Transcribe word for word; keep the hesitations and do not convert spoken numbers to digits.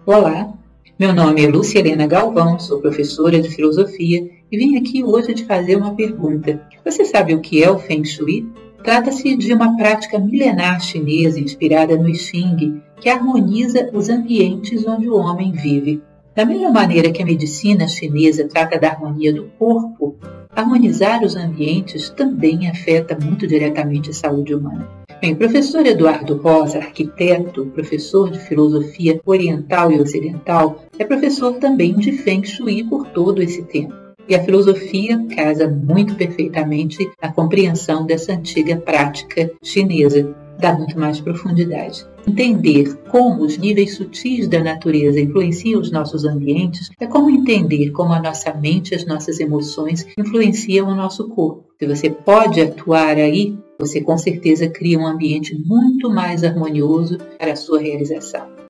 Olá, meu nome é Lúcia Helena Galvão, sou professora de filosofia e vim aqui hoje te fazer uma pergunta. Você sabe o que é o Feng Shui? Trata-se de uma prática milenar chinesa inspirada no I Ching, que harmoniza os ambientes onde o homem vive. Da mesma maneira que a medicina chinesa trata da harmonia do corpo, harmonizar os ambientes também afeta muito diretamente a saúde humana. Bem, o professor Eduardo Rosa, arquiteto, professor de filosofia oriental e ocidental, é professor também de Feng Shui por todo esse tempo. E a filosofia casa muito perfeitamente a compreensão dessa antiga prática chinesa, dá muito mais profundidade. Entender como os níveis sutis da natureza influenciam os nossos ambientes é como entender como a nossa mente e as nossas emoções influenciam o nosso corpo. Se você pode atuar aí, você com certeza cria um ambiente muito mais harmonioso para a sua realização.